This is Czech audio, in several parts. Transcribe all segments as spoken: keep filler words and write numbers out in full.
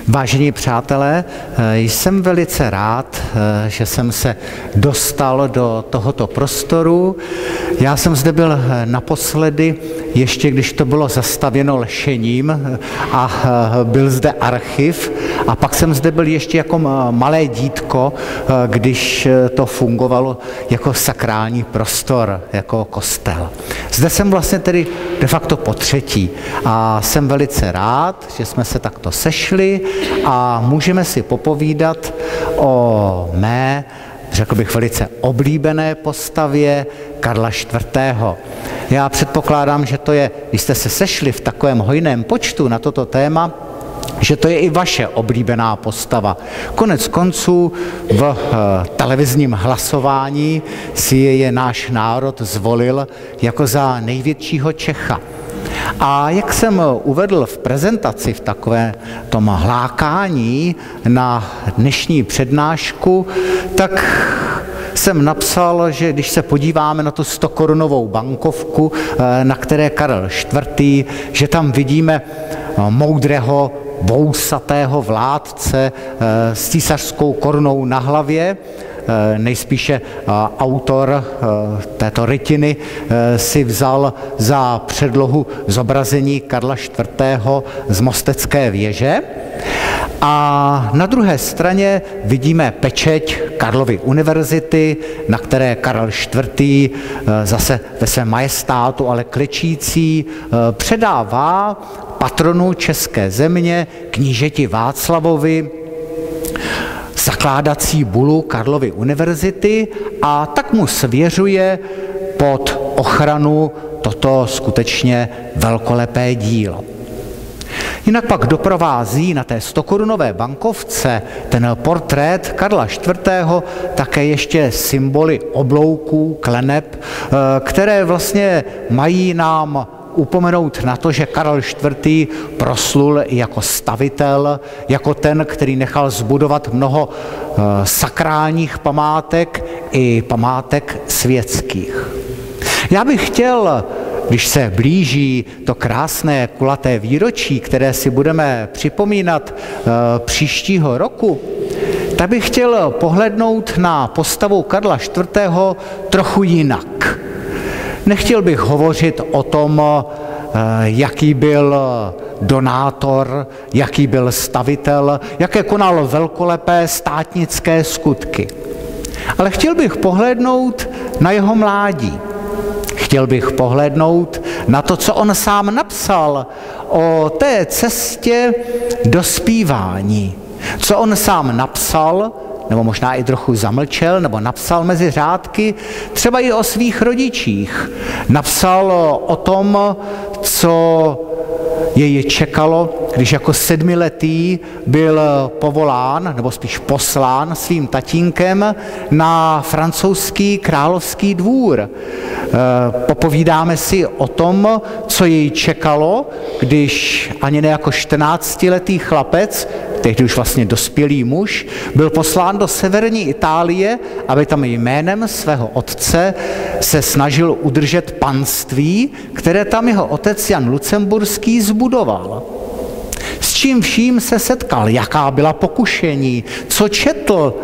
Vážení přátelé, jsem velice rád, že jsem se dostal do tohoto prostoru. Já jsem zde byl naposledy, ještě když to bylo zastavěno lešením a byl zde archiv, a pak jsem zde byl ještě jako malé dítko, když to fungovalo jako sakrální prostor, jako kostel. Zde jsem vlastně tedy de facto po třetí a jsem velice rád, že jsme se takto sešli a můžeme si popovídat o mé, řekl bych, velice oblíbené postavě Karla čtvrtého. Já předpokládám, že to je, když jste se sešli v takovém hojném počtu na toto téma, že to je i vaše oblíbená postava. Konec konců v televizním hlasování si je náš národ zvolil jako za největšího Čecha. A jak jsem uvedl v prezentaci, v takovém tom hlákání na dnešní přednášku, tak jsem napsal, že když se podíváme na tu stokorunovou bankovku, na které Karel čtvrtý, že tam vidíme moudrého, vousatého vládce s císařskou korunou na hlavě. Nejspíše autor této rytiny si vzal za předlohu zobrazení Karla čtvrtého z Mostecké věže. A na druhé straně vidíme pečeť Karlovy univerzity, na které Karel čtvrtý zase ve svém majestátu, ale klečící, předává patronu české země, knížeti Václavovi, zakládací bulu Karlovy univerzity, a tak mu svěřuje pod ochranu toto skutečně velkolepé dílo. Jinak pak doprovází na té stokorunové bankovce ten portrét Karla čtvrtého také ještě symboly oblouků, kleneb, které vlastně mají nám upomenout na to, že Karel čtvrtý proslul i jako stavitel, jako ten, který nechal zbudovat mnoho sakrálních památek i památek světských. Já bych chtěl, když se blíží to krásné kulaté výročí, které si budeme připomínat příštího roku, tak bych chtěl pohlednout na postavu Karla čtvrtého trochu jinak. Nechtěl bych hovořit o tom, jaký byl donátor, jaký byl stavitel, jaké konal velkolepé státnické skutky. Ale chtěl bych pohlédnout na jeho mládí. Chtěl bych pohlédnout na to, co on sám napsal o té cestě dospívání. Co on sám napsal, nebo možná i trochu zamlčel, nebo napsal mezi řádky, třeba i o svých rodičích. Napsal o tom, co jej čekalo, když jako sedmiletý byl povolán, nebo spíš poslán svým tatínkem na francouzský královský dvůr. Popovídáme si o tom, co jej čekalo, když ani ne jako čtrnáctiletý chlapec, tehdy už vlastně dospělý muž, byl poslán do severní Itálie, aby tam jménem svého otce se snažil udržet panství, které tam jeho otec Jan Lucemburský zbudoval. S čím vším se setkal, jaká byla pokušení, co četl,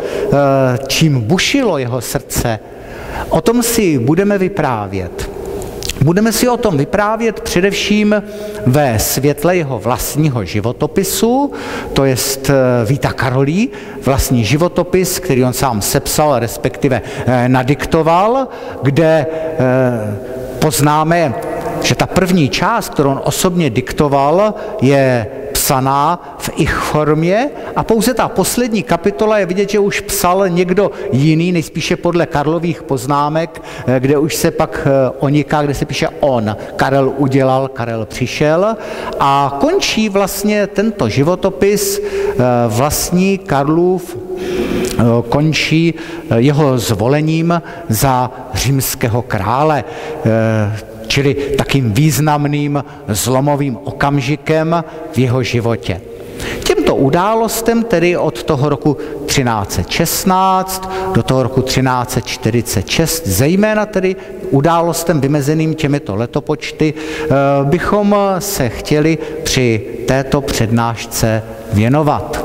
čím bušilo jeho srdce. O tom si budeme vyprávět. Budeme si o tom vyprávět především ve světle jeho vlastního životopisu, to jest Vita Karolí, vlastní životopis, který on sám sepsal, respektive nadiktoval, kde poznáme, že ta první část, kterou on osobně diktoval, je psaná v ich formě a pouze ta poslední kapitola je vidět, že už psal někdo jiný, nejspíše podle Karlových poznámek, kde už se pak oniká, kde se píše on. Karel udělal, Karel přišel, a končí vlastně tento životopis vlastní Karlův, končí jeho zvolením za římského krále, čili takým významným zlomovým okamžikem v jeho životě. Těmto těmto událostem, tedy od toho roku třináct set šestnáct do toho roku třináct set čtyřicet šest, zejména tedy událostem vymezeným těmito letopočty, bychom se chtěli při této přednášce věnovat.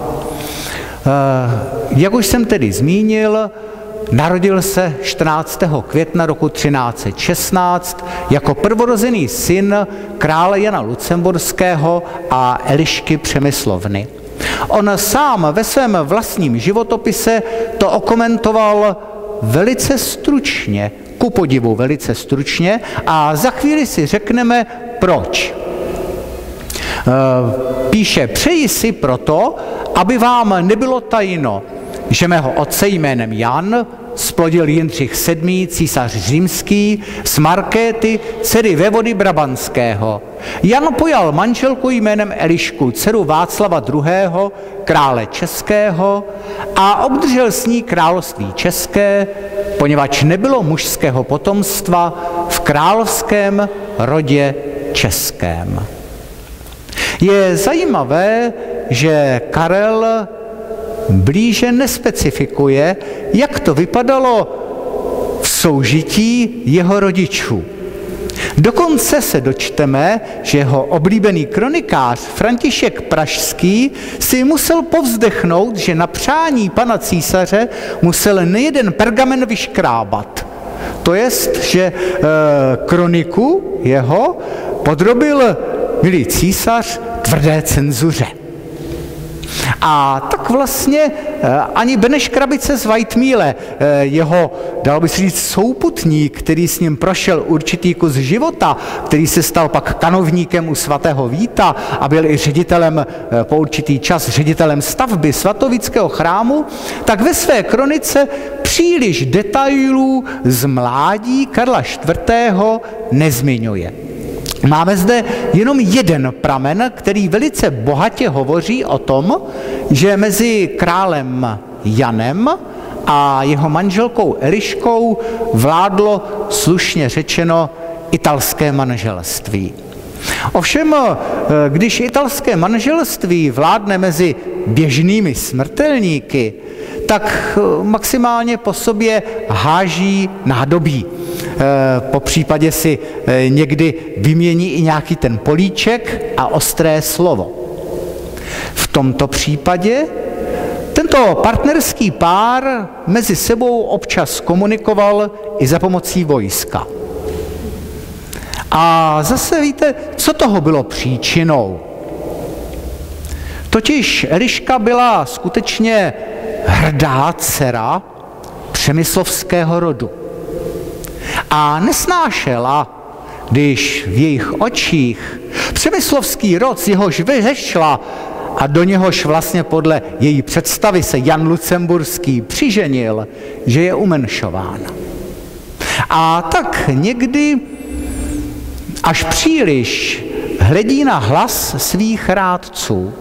Jak už jsem tedy zmínil, narodil se čtrnáctého května roku třináct set šestnáct jako prvorozený syn krále Jana Lucemburského a Elišky Přemyslovny. On sám ve svém vlastním životopise to okomentoval velice stručně, ku podivu velice stručně, a za chvíli si řekneme proč. Píše: přeji si proto, aby vám nebylo tajno, že mého otce jménem Jan splodil Jindřich sedmý, císař římský, z Markéty, dcery vévody Brabantského. Jan pojal manželku jménem Elišku, dceru Václava druhého., krále českého, a obdržel s ní království české, poněvadž nebylo mužského potomstva v královském rodě českém. Je zajímavé, že Karel blíže nespecifikuje, jak to vypadalo v soužití jeho rodičů. Dokonce se dočteme, že jeho oblíbený kronikář František Pražský si musel povzdechnout, že na přání pana císaře musel nejeden pergamen vyškrábat. To jest, že e, kroniku jeho podrobil milý císař tvrdé cenzuře. A tak vlastně ani Beneš Krabice z Weitmíle, jeho, dalo by se říct, souputník, který s ním prošel určitý kus života, který se stal pak kanovníkem u svatého Víta a byl i ředitelem po určitý čas ředitelem stavby svatovíckého chrámu, tak ve své kronice příliš detailů z mládí Karla čtvrtého nezmiňuje. Máme zde jenom jeden pramen, který velice bohatě hovoří o tom, že mezi králem Janem a jeho manželkou Eliškou vládlo, slušně řečeno, italské manželství. Ovšem, když italské manželství vládne mezi běžnými smrtelníky, tak maximálně po sobě háží nádobí. Po případě si někdy vymění i nějaký ten políček a ostré slovo. V tomto případě tento partnerský pár mezi sebou občas komunikoval i za pomocí vojska. A zase víte, co toho bylo příčinou? Totiž Eliška byla skutečně hrdá dcera přemyslovského rodu. A nesnášela, když v jejich očích přemyslovský rod, z jehož vyhešla a do něhož vlastně podle její představy se Jan Lucemburský přiženil, že je umenšován. A tak někdy až příliš hledí na hlas svých rádců.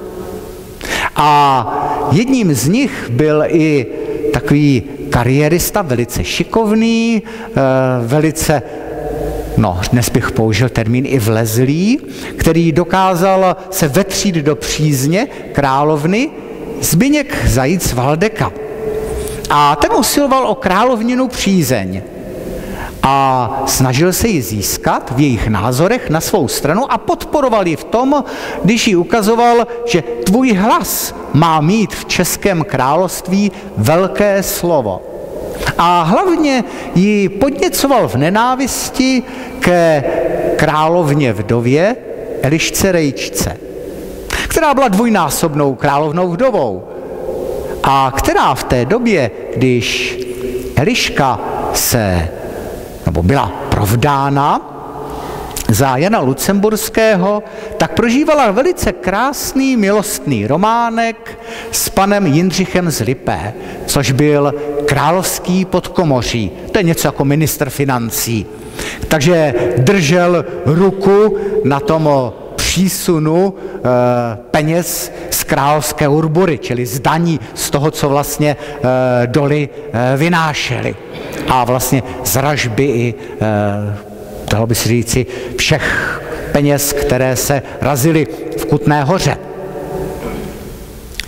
A jedním z nich byl i takový kariérista, velice šikovný, velice, no dnes bych použil termín i vlezlý, který dokázal se vetřít do přízně královny, Zbyněk Zajíc Valdeka. A ten usiloval o královninu přízeň a snažil se ji získat v jejich názorech na svou stranu a podporoval ji v tom, když jí ukazoval, že tvůj hlas má mít v českém království velké slovo. A hlavně ji podněcoval v nenávisti ke královně vdově Elišce Rejčce, která byla dvojnásobnou královnou vdovou a která v té době, když Eliška se nebo byla provdána za Jana Lucemburského, tak prožívala velice krásný milostný románek s panem Jindřichem z Lipé, což byl královský podkomoří. To je něco jako ministr financí. Takže držel ruku na tom přísunu e, peněz z královské urbury, čili z daní, z toho, co vlastně e, doly e, vynášely. A vlastně z ražby i, e, dalo by se říci, všech peněz, které se razily v Kutné Hoře.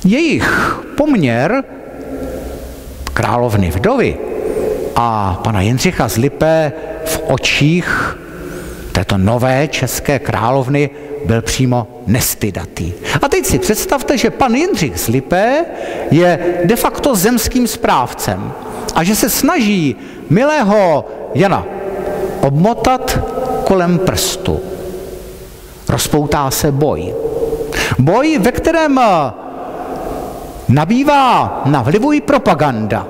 Jejich poměr královny vdovy a pana Jindřicha z Lipé v očích této nové české královny byl přímo nestydatý. A teď si představte, že pan Jindřich z Lipé je de facto zemským správcem a že se snaží milého Jana obmotat kolem prstu. Rozpoutá se boj. Boj, ve kterém nabývá na vlivu i propaganda.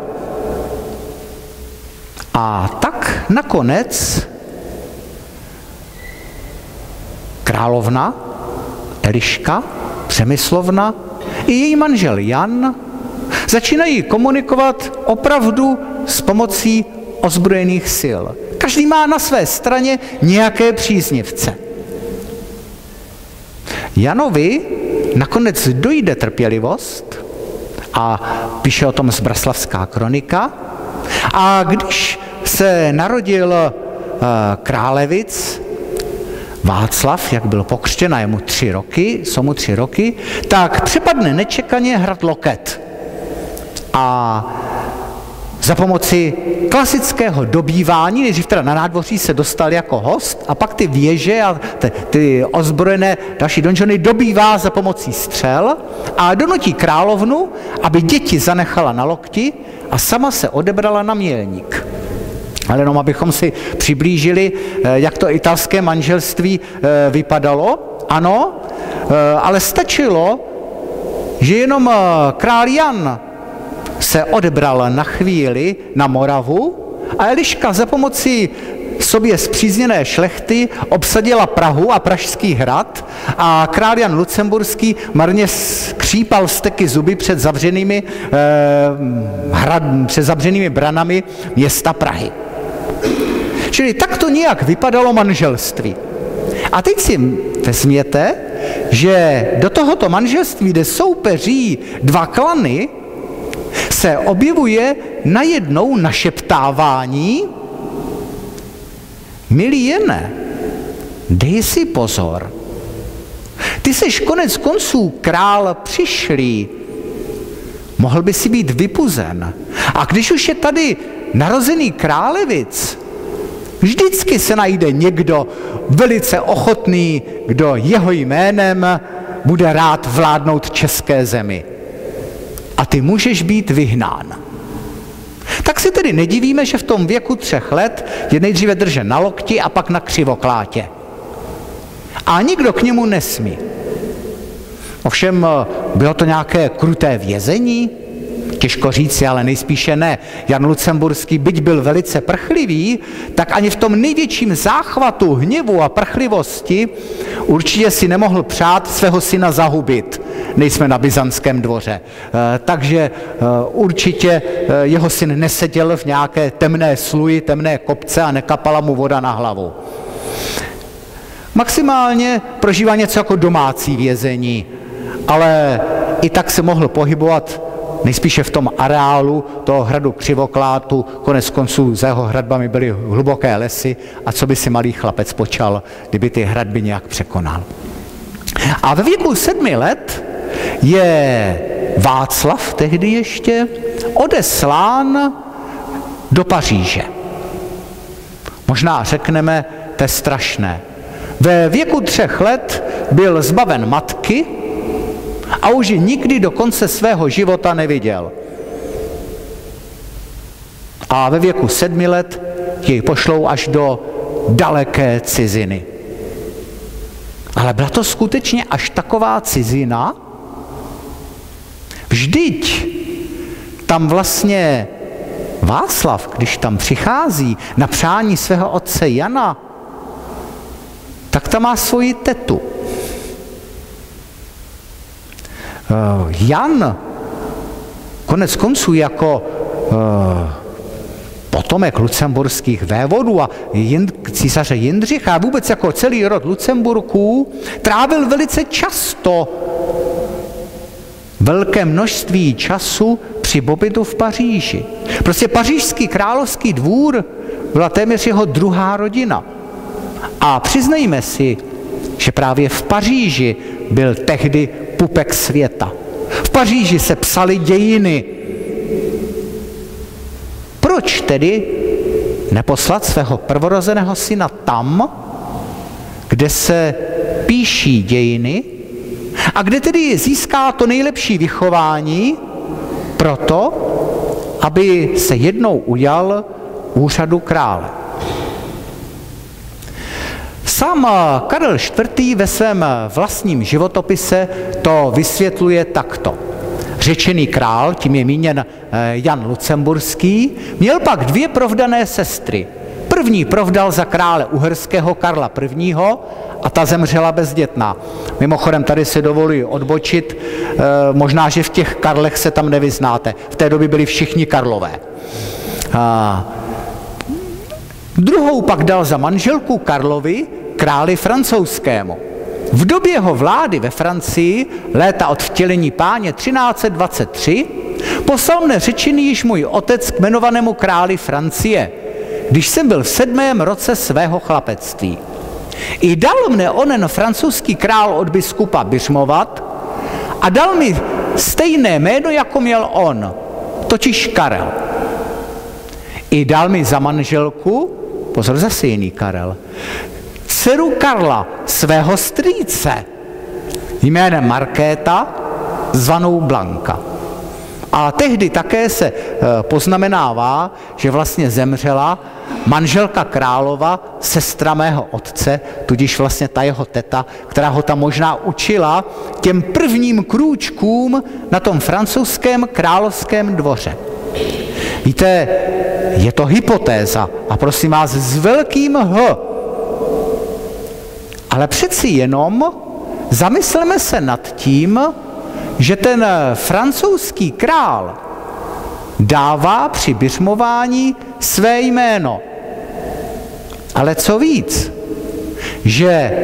A tak nakonec královna Eliška Přemyslovna i její manžel Jan začínají komunikovat opravdu s pomocí ozbrojených sil. Každý má na své straně nějaké příznivce. Janovi nakonec dojde trpělivost a píše o tom Zbraslavská kronika. A když se narodil uh, králevic Václav, jak byl pokřtěn, a je mu tři roky, jsou mu tři roky, tak přepadne nečekaně hrad Loket. A za pomoci klasického dobývání, nejdřív teda na nádvoří se dostal jako host a pak ty věže a ty, ty ozbrojené další donžony dobývá za pomocí střel a donutí královnu, aby děti zanechala na lokti a sama se odebrala na Mělník. Ale jenom abychom si přiblížili, jak to italské manželství vypadalo. Ano, ale stačilo, že jenom král Jan se odebral na chvíli na Moravu a Eliška za pomocí sobě spřízněné šlechty obsadila Prahu a Pražský hrad a král Jan Lucemburský marně skřípal steky zuby před zavřenými, eh, hrad, před zavřenými branami města Prahy. Čili takto nějak vypadalo manželství. A teď si vezměte, že do tohoto manželství, kde soupeří dva klany, se objevuje najednou našeptávání: milý Jene, dej si pozor. Ty seš konec konců král přišlý. Mohl by si být vypuzen. A když už je tady narozený králevic, vždycky se najde někdo velice ochotný, kdo jeho jménem bude rád vládnout české zemi. A ty můžeš být vyhnán. Tak si tedy nedivíme, že v tom věku třech let je nejdříve držen na lokti a pak na křivoklátě. A nikdo k němu nesmí. Ovšem bylo to nějaké kruté vězení? Těžko říci, ale nejspíše ne. Jan Lucemburský, byť byl velice prchlivý, tak ani v tom největším záchvatu hněvu a prchlivosti určitě si nemohl přát svého syna zahubit. Nejsme na byzantském dvoře. Takže určitě jeho syn neseděl v nějaké temné sluji, temné kopce a nekapala mu voda na hlavu. Maximálně prožívá něco jako domácí vězení, ale i tak se mohl pohybovat nejspíše v tom areálu toho hradu Křivoklátu, konec konců za jeho hradbami byly hluboké lesy a co by si malý chlapec počal, kdyby ty hradby nějak překonal. A ve věku sedmi let je Václav tehdy ještě odeslán do Paříže. Možná řekneme, to je strašné. Ve věku třech let byl zbaven matky a už ji nikdy do konce svého života neviděl. A ve věku sedmi let jej pošlou až do daleké ciziny. Ale byla to skutečně až taková cizina? Vždyť tam vlastně Václav, když tam přichází na přání svého otce Jana, tak tam má svoji tetu. Jan konec konců jako potomek lucemburských vévodů a císaře Jindřicha a vůbec jako celý rod Lucemburků trávil velice často velké množství času při pobytu v Paříži. Prostě pařížský královský dvůr byla téměř jeho druhá rodina. A přiznejme si, že právě v Paříži byl tehdy pupek světa. V Paříži se psaly dějiny. Proč tedy neposlat svého prvorozeného syna tam, kde se píší dějiny a kde tedy získá to nejlepší vychování proto, aby se jednou ujal úřadu krále. Sám Karel čtvrtý. ve svém vlastním životopise to vysvětluje takto. Řečený král, tím je míněn Jan Lucemburský, měl pak dvě provdané sestry. První provdal za krále uherského Karla prvního. a ta zemřela bezdětná. Mimochodem, tady si dovoluji odbočit, možná, že v těch Karlech se tam nevyznáte. V té době byli všichni Karlové. A druhou pak dal za manželku Karlovi, králi francouzskému. V době jeho vlády ve Francii, léta od vtělení páně třináct set dvacet tři, poslal mne řečený již můj otec k jmenovanému králi Francie, když jsem byl v sedmém roce svého chlapectví. I dal mne onen francouzský král od biskupa biřmovat a dal mi stejné jméno, jako měl on, totiž Karel. I dal mi za manželku, pozor, zase jiný Karel, dceru Karla, svého strýce, jménem Markéta, zvanou Blanka. A tehdy také se poznamenává, že vlastně zemřela manželka králova, sestra mého otce, tudíž vlastně ta jeho teta, která ho tam možná učila těm prvním krůčkům na tom francouzském královském dvoře. Víte, je to hypotéza a prosím vás s velkým H. Ale přeci jenom zamysleme se nad tím, že ten francouzský král dává při biřmování své jméno. Ale co víc, že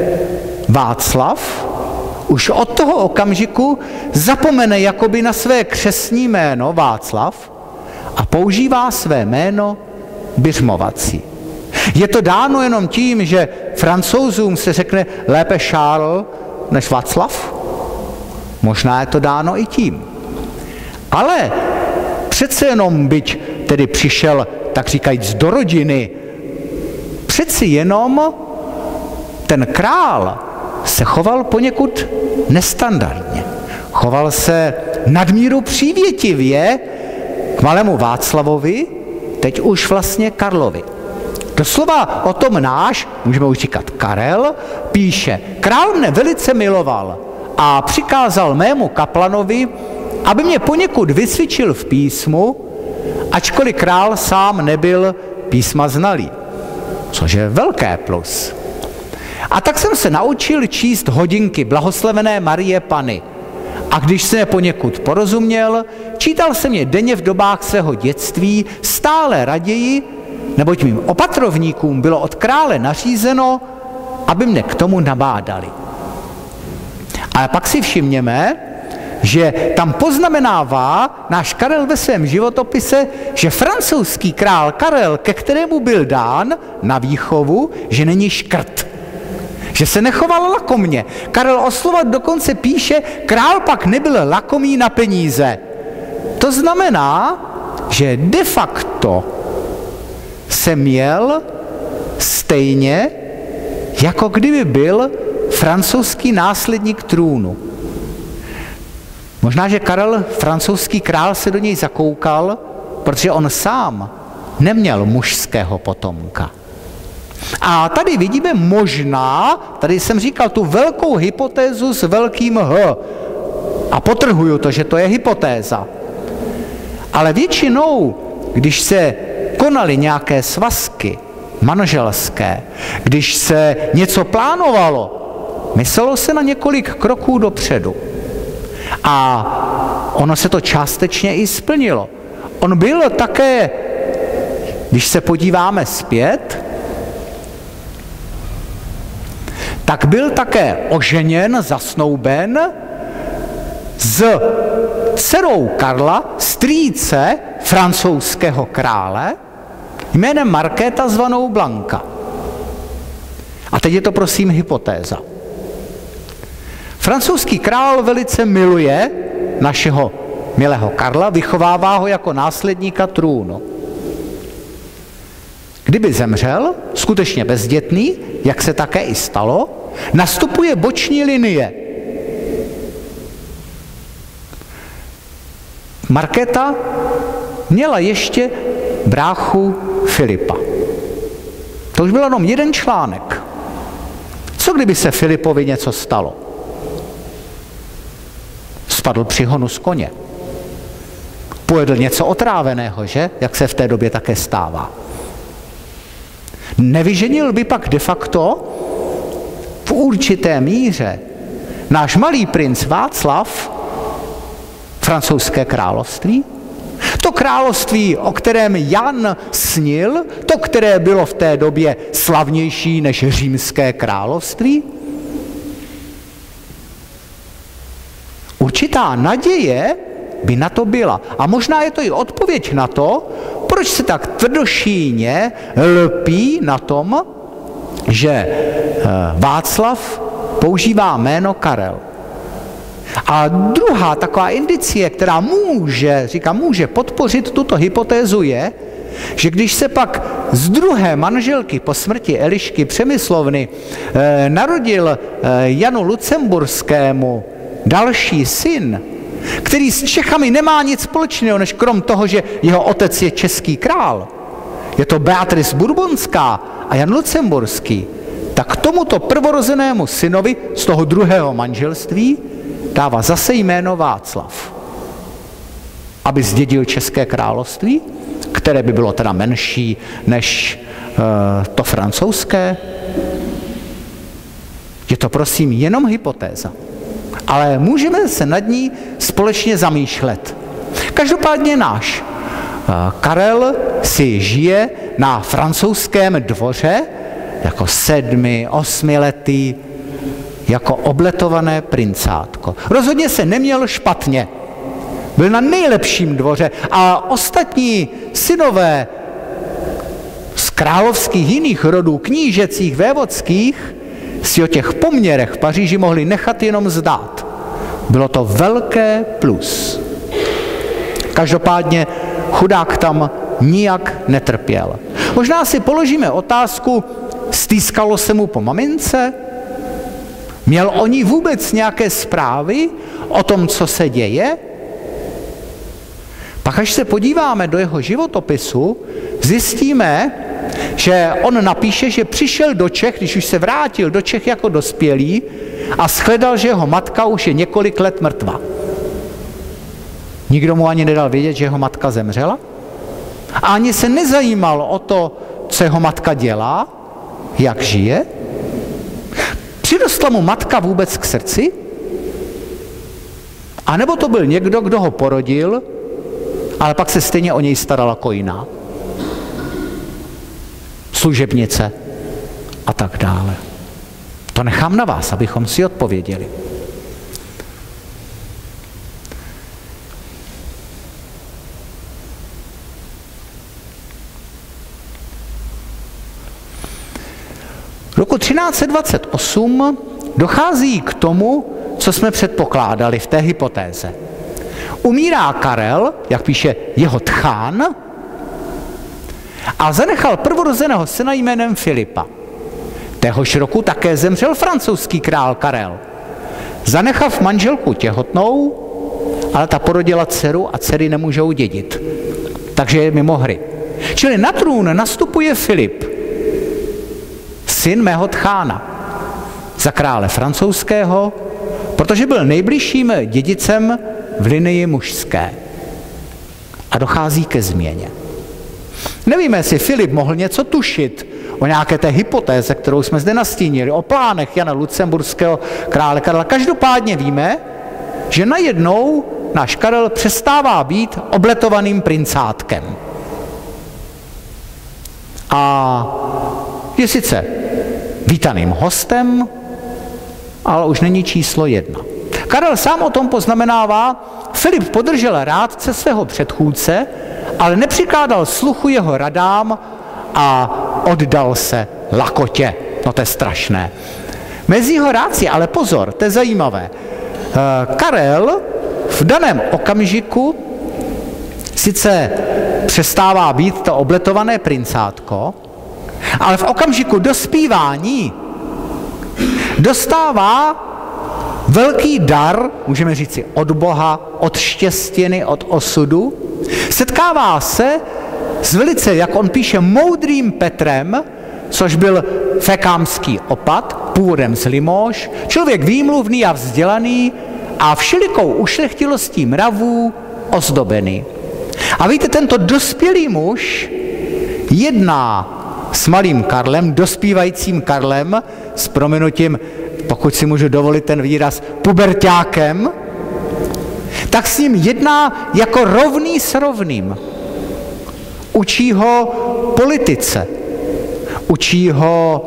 Václav už od toho okamžiku zapomene jakoby na své křestní jméno Václav a používá své jméno biřmovací. Je to dáno jenom tím, že Francouzům se řekne lépe Charles než Václav? Možná je to dáno i tím. Ale přece jenom, byť tedy přišel, tak říkajíc, do rodiny, přeci jenom ten král se choval poněkud nestandardně. Choval se nadmíru přívětivě k malému Václavovi, teď už vlastně Karlovi. Doslova o tom náš, můžeme už říkat Karel, píše: král mne velice miloval a přikázal mému kaplanovi, aby mě poněkud vysvědčil v písmu, ačkoliv král sám nebyl písma znalý, což je velké plus. A tak jsem se naučil číst hodinky blahoslavené Marie Panny. A když jsem je poněkud porozuměl, čítal jsem je denně v dobách svého dětství stále raději, neboť mým opatrovníkům bylo od krále nařízeno, aby mne k tomu nabádali. Ale pak si všimněme, že tam poznamenává náš Karel ve svém životopise, že francouzský král Karel, ke kterému byl dán na výchovu, že není škrt. Že se nechoval lakomně. Karel oslova dokonce píše, král pak nebyl lakomý na peníze. To znamená, že de facto se měl stejně, jako kdyby byl francouzský následník trůnu. Možná, že Karel, francouzský král, se do něj zakoukal, protože on sám neměl mužského potomka. A tady vidíme možná, tady jsem říkal tu velkou hypotézu s velkým H. A potrhuju to, že to je hypotéza. Ale většinou, když se konaly nějaké svazky manželské, když se něco plánovalo, myslelo se na několik kroků dopředu. A ono se to částečně i splnilo. On byl také, když se podíváme zpět, tak byl také oženěn, zasnouben s dcerou Karla, strýce francouzského krále, jménem Markéta zvanou Blanka. A teď je to prosím hypotéza. Francouzský král velice miluje našeho milého Karla, vychovává ho jako následníka trůnu. Kdyby zemřel, skutečně bezdětný, jak se také i stalo, nastupuje boční linie. Markéta měla ještě bráchu Filipa. To už byl jenom jeden článek. Co kdyby se Filipovi něco stalo? Spadl při honu z koně. Pojedl něco otráveného, že? Jak se v té době také stává. Nevyženil by pak de facto v určité míře náš malý princ Václav francouzské království? To království, o kterém Jan snil, to, které bylo v té době slavnější než římské království? Určitá naděje by na to byla. A možná je to i odpověď na to, proč se tak tvrdošíjně lpí na tom, že Václav používá jméno Karel. A druhá taková indicie, která může, říkám, může podpořit tuto hypotézu je, že když se pak z druhé manželky po smrti Elišky Přemyslovny eh, narodil eh, Janu Lucemburskému další syn, který s Čechami nemá nic společného, než krom toho, že jeho otec je český král, je to Beatrice Bourbonská a Jan Lucemburský, tak tomuto prvorozenému synovi z toho druhého manželství dává zase jméno Václav, aby zdědil české království, které by bylo teda menší než uh, to francouzské. Je to prosím jenom hypotéza, ale můžeme se nad ní společně zamýšlet. Každopádně náš uh, Karel si žije na francouzském dvoře jako sedmi, osmiletý, jako obletované princátko. Rozhodně se neměl špatně. Byl na nejlepším dvoře a ostatní synové z královských jiných rodů, knížecích, vévodských, si o těch poměrech v Paříži mohli nechat jenom zdát. Bylo to velké plus. Každopádně chudák tam nijak netrpěl. Možná si položíme otázku, stýskalo se mu po mamince? Měl o ní vůbec nějaké zprávy o tom, co se děje? Pak až se podíváme do jeho životopisu, zjistíme, že on napíše, že přišel do Čech, když už se vrátil do Čech jako dospělý a shledal, že jeho matka už je několik let mrtvá. Nikdo mu ani nedal vědět, že jeho matka zemřela. A ani se nezajímal o to, co jeho matka dělá, jak žije. Přirostla mu matka vůbec k srdci? A nebo to byl někdo, kdo ho porodil, ale pak se stejně o něj starala jako jiná. Služebnice a tak dále. To nechám na vás, abychom si odpověděli. Roku třináct set dvacet osm dochází k tomu, co jsme předpokládali v té hypotéze. Umírá Karel, jak píše jeho tchán, a zanechal prvorozeného syna jménem Filipa. Téhož roku také zemřel francouzský král Karel. Zanechav manželku těhotnou, ale ta porodila dceru a dcery nemůžou dědit. Takže je mimo hry. Čili na trůn nastupuje Filip, syn mého tchána, za krále francouzského, protože byl nejbližším dědicem v linii mužské. A dochází ke změně. Nevíme, jestli Filip mohl něco tušit o nějaké té hypotéze, kterou jsme zde nastínili, o plánech Jana Lucemburského, krále Karla. Každopádně víme, že najednou náš Karel přestává být obletovaným princátkem. A je sice vítaným hostem, ale už není číslo jedna. Karel sám o tom poznamenává, Filip podržel rádce svého předchůdce, ale nepřikládal sluchu jeho radám a oddal se lakotě. No to je strašné. Mezi jeho rádci, ale pozor, to je zajímavé. Karel v daném okamžiku sice přestává být to obletované princátko, ale v okamžiku dospívání dostává velký dar, můžeme říci od Boha, od štěstěny, od osudu. Setkává se s velice, jak on píše, moudrým Petrem, což byl fékámský opat, původem z Limož, člověk výmluvný a vzdělaný a všelikou ušlechtilostí mravů ozdobený. A víte, tento dospělý muž jedná s malým Karlem, dospívajícím Karlem, s prominutím, pokud si můžu dovolit ten výraz, puberťákem, tak s ním jedná jako rovný s rovným. Učí ho politice, učí ho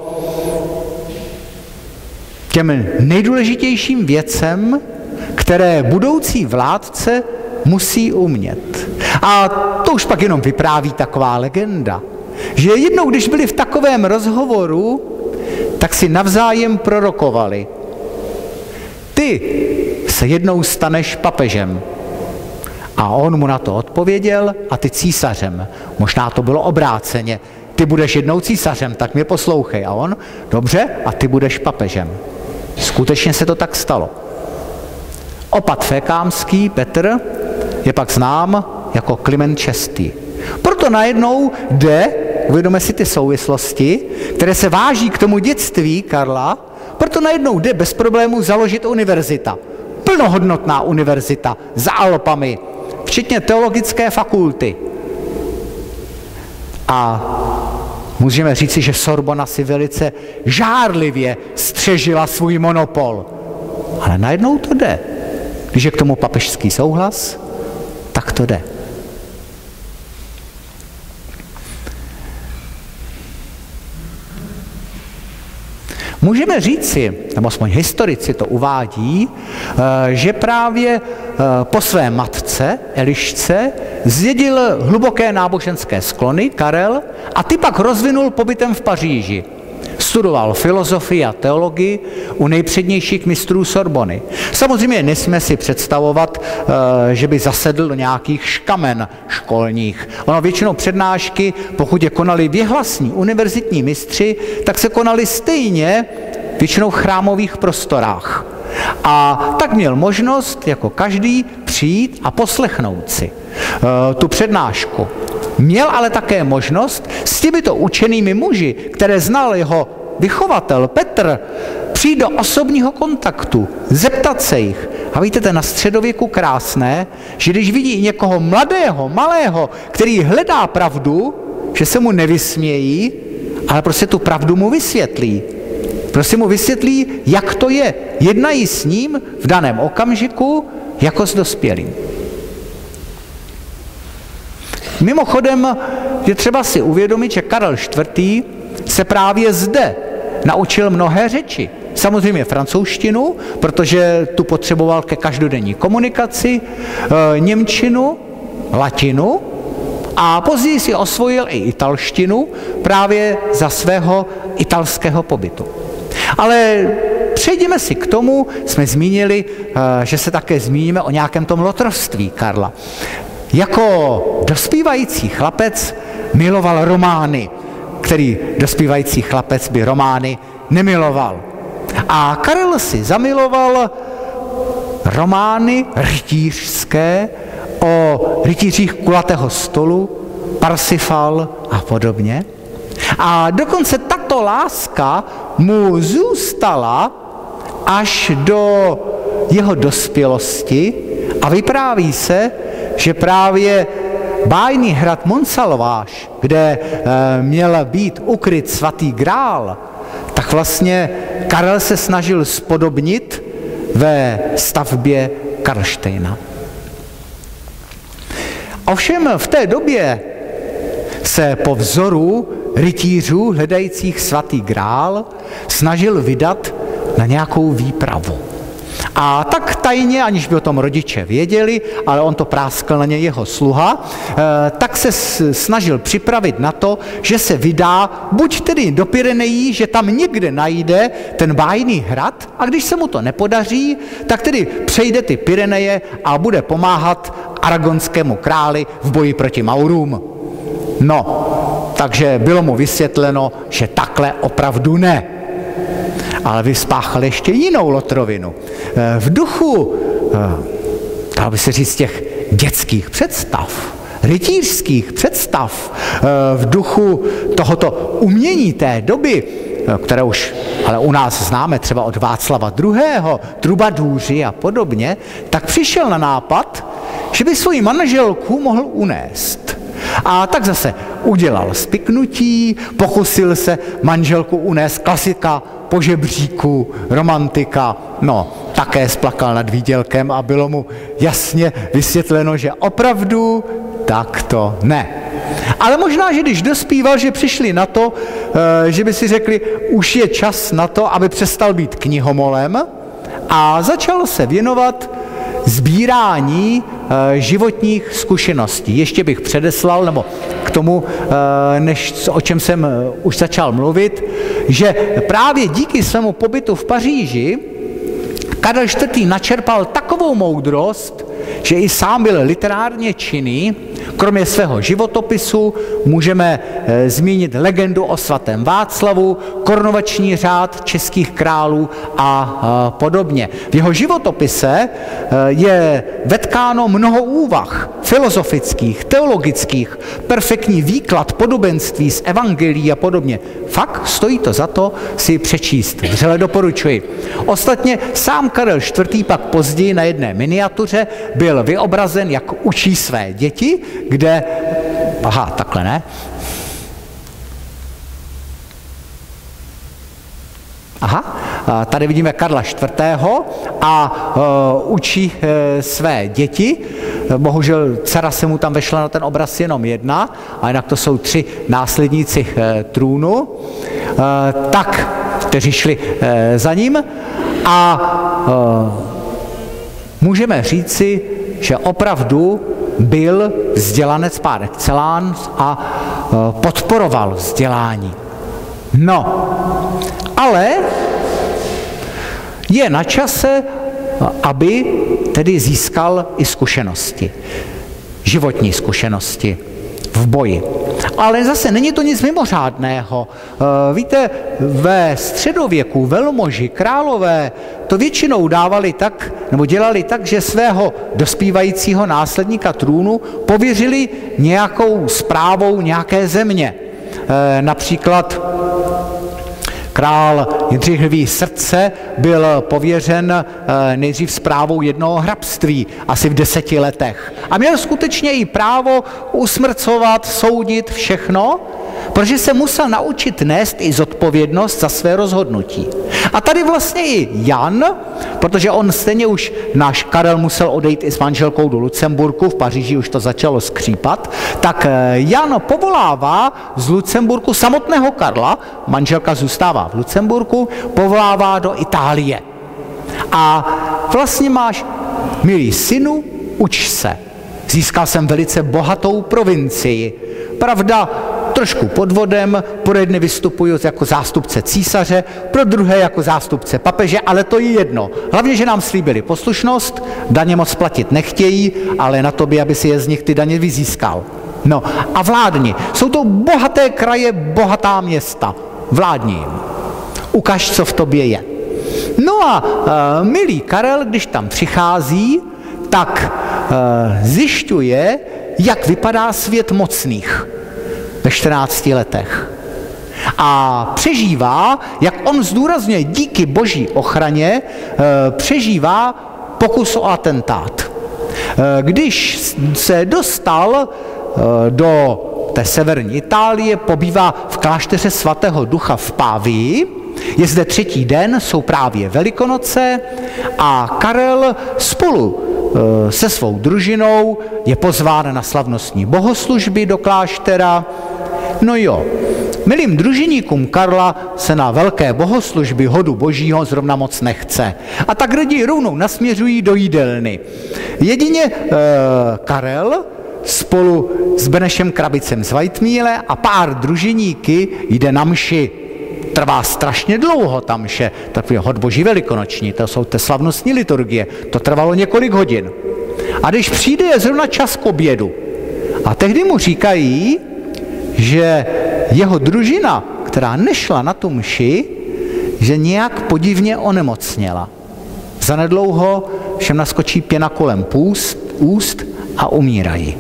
těm nejdůležitějším věcem, které budoucí vládce musí umět. A to už pak jenom vypráví taková legenda, že jednou, když byli v takovém rozhovoru, tak si navzájem prorokovali. Ty se jednou staneš papežem. A on mu na to odpověděl, a ty císařem. Možná to bylo obráceně. Ty budeš jednou císařem, tak mě poslouchej. A on, dobře, a ty budeš papežem. Skutečně se to tak stalo. Opat fékámský Petr je pak znám jako Kliment šestý. Proto najednou jde, uvědomíme si ty souvislosti, které se váží k tomu dětství Karla, proto najednou jde bez problémů založit univerzita. Plnohodnotná univerzita za Alpami, včetně teologické fakulty. A můžeme říci, že Sorbona si velice žárlivě střežila svůj monopol. Ale najednou to jde. Když je k tomu papežský souhlas, tak to jde. Můžeme říci, nebo aspoň historici to uvádí, že právě po své matce Elišce zdědil hluboké náboženské sklony Karel a ty pak rozvinul pobytem v Paříži. Studoval filozofii a teologii u nejpřednějších mistrů Sorbony. Samozřejmě nesmíme si představovat, že by zasedl do nějakých škamen školních. Ono většinou přednášky, pokud je konali věhlasní univerzitní mistři, tak se konali stejně většinou v chrámových prostorách. A tak měl možnost, jako každý, přijít a poslechnout si tu přednášku. Měl ale také možnost s těmito učenými muži, které znal jeho vychovatel Petr, přijít do osobního kontaktu, zeptat se jich. A víte, to je na středověku krásné, že když vidí někoho mladého, malého, který hledá pravdu, že se mu nevysmějí, ale prostě tu pravdu mu vysvětlí. Prostě mu vysvětlí, jak to je. Jednají s ním v daném okamžiku jako s dospělým. Mimochodem je třeba si uvědomit, že Karel čtvrtý se právě zde naučil mnohé řeči. Samozřejmě francouzštinu, protože tu potřeboval ke každodenní komunikaci, e, němčinu, latinu a později si osvojil i italštinu právě za svého italského pobytu. Ale přejdeme si k tomu, jsme zmínili, e, že se také zmíníme o nějakém tom lotrovství Karla. Jako dospívající chlapec miloval romány, který dospívající chlapec by romány nemiloval. A Karel si zamiloval romány rytířské o rytířích kulatého stolu, Parsifal a podobně. A dokonce tato láska mu zůstala až do jeho dospělosti a vypráví se, že právě bájný hrad Montsalváš, kde e, měl být ukryt svatý grál, tak vlastně Karel se snažil spodobnit ve stavbě Karlštejna. Ovšem v té době se po vzoru rytířů hledajících svatý grál snažil vydat na nějakou výpravu. A tak tajně, aniž by o tom rodiče věděli, ale on to práskl na ně jeho sluha, tak se snažil připravit na to, že se vydá buď tedy do Pyrenejí, že tam někde najde ten bájný hrad, a když se mu to nepodaří, tak tedy přejde ty Pyreneje a bude pomáhat aragonskému králi v boji proti Maurům. No, takže bylo mu vysvětleno, že takhle opravdu ne. Ale vyspáchal ještě jinou lotrovinu. V duchu, dalo by se říct, těch dětských představ, rytířských představ, v duchu tohoto umění té doby, které už ale u nás známe třeba od Václava druhého., trubadůři a podobně, tak přišel na nápad, že by svoji manželku mohl unést. A tak zase udělal spiknutí, pokusil se manželku unést, klasika po žebříku, romantika, no, také splakal nad výdělkem a bylo mu jasně vysvětleno, že opravdu tak to ne. Ale možná, že když dospíval, že přišli na to, že by si řekli, už je čas na to, aby přestal být knihomolem a začal se věnovat sbírání životních zkušeností. Ještě bych předeslal, nebo k tomu, než, o čem jsem už začal mluvit, že právě díky svému pobytu v Paříži Karel čtvrtý. načerpal takovou moudrost, že i sám byl literárně činný. Kromě svého životopisu můžeme e, zmínit legendu o svatém Václavu, korunovační řád českých králů a e, podobně. V jeho životopise e, je vetkáno mnoho úvah filozofických, teologických, perfektní výklad podobenství z evangelií a podobně. Fakt stojí to za to si přečíst. Vřele doporučuji. Ostatně sám Karel čtvrtý. pak později na jedné miniatuře byl vyobrazen, jak učí své děti, kde, aha, takhle ne, aha, tady vidíme Karla čtvrtého. a uh, učí uh, své děti, bohužel dcera se mu tam vešla na ten obraz jenom jedna, a jinak to jsou tři následníci uh, trůnu, uh, tak, kteří šli uh, za ním, a uh, můžeme říci, že opravdu byl vzdělanec par excellence a podporoval vzdělání. No, ale je na čase, aby tedy získal i zkušenosti, životní zkušenosti v boji. Ale zase není to nic mimořádného. Víte, ve středověku velmoži, králové to většinou dávali tak, nebo dělali tak, že svého dospívajícího následníka trůnu pověřili nějakou správou nějaké země. Například král Jindřich Lví srdce byl pověřen nejdřív správou jednoho hrabství, asi v deseti letech. A měl skutečně i právo usmrcovat, soudit všechno, protože se musel naučit nést i zodpovědnost za své rozhodnutí. A tady vlastně i Jan, protože on stejně už, náš Karel musel odejít i s manželkou do Lucemburku, v Paříži už to začalo skřípat, tak Jan povolává z Lucemburku samotného Karla, manželka zůstává v Lucemburku, povolává do Itálie. A vlastně máš, milý synu, uč se. Získal jsem velice bohatou provincii. Pravda, trošku podvodem, pro jedny vystupuju jako zástupce císaře, pro druhé jako zástupce papeže, ale to je jedno. Hlavně, že nám slíbili poslušnost, daně moc platit nechtějí, ale na tobě, aby si je z nich ty daně vyzískal. No a vládni. Jsou to bohaté kraje, bohatá města. Vládni jim. Ukaž, co v tobě je. No a e, milý Karel, když tam přichází, tak e, zjišťuje, jak vypadá svět mocných ve čtrnácti letech. A přežívá, jak on zdůrazňuje, díky boží ochraně, e, přežívá pokus o atentát. E, když se dostal e, do té severní Itálie, pobývá v klášteře svatého Ducha v Pávii, je zde třetí den, jsou právě Velikonoce a Karel spolu e, se svou družinou je pozván na slavnostní bohoslužby do kláštera. No jo, milým družiníkům Karla se na velké bohoslužby hodu božího zrovna moc nechce. A tak raději rovnou nasměřují do jídelny. Jedině e, Karel spolu s Benešem Krabicem z Vajtmíle a pár družiníky jde na mši. Trvá strašně dlouho ta mše, takový hod boží velikonoční, to jsou ty slavnostní liturgie, to trvalo několik hodin. A když přijde, je zrovna čas k obědu. A tehdy mu říkají, že jeho družina, která nešla na tu mši, že nějak podivně onemocněla. Zanedlouho všem naskočí pěna kolem půst, úst a umírají.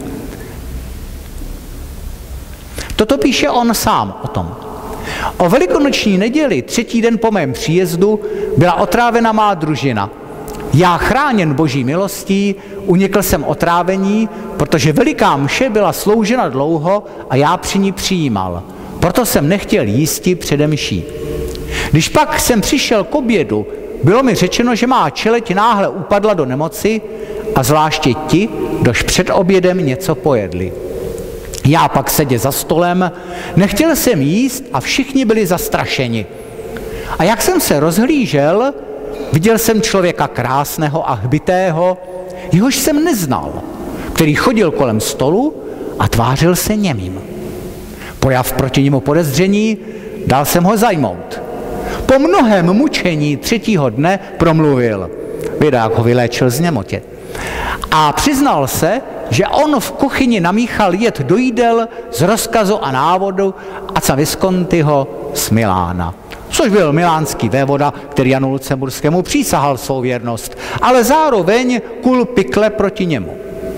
Toto píše on sám o tom. O velikonoční neděli, třetí den po mém příjezdu, byla otrávena má družina. Já, chráněn boží milostí, unikl jsem otrávení, protože veliká mše byla sloužena dlouho a já při ní přijímal. Proto jsem nechtěl jísti přede mší. Když pak jsem přišel k obědu, bylo mi řečeno, že má čeleť náhle upadla do nemoci a zvláště ti, kdož před obědem něco pojedli. Já pak seděl za stolem, nechtěl jsem jíst a všichni byli zastrašeni. A jak jsem se rozhlížel, viděl jsem člověka krásného a hbitého, jehož jsem neznal, který chodil kolem stolu a tvářil se němým. Pojav proti němu podezření, dal jsem ho zajmout. Po mnohém mučení třetího dne promluvil. Vědá, jak ho vyléčil z němotě. A přiznal se, že on v kuchyni namíchal jet do jídel z rozkazu a návodu Aca Viscontiho z Milána. Což byl milánský vévoda, který Janu Lucemburskému přísahal svou věrnost, ale zároveň kul pikle proti němu.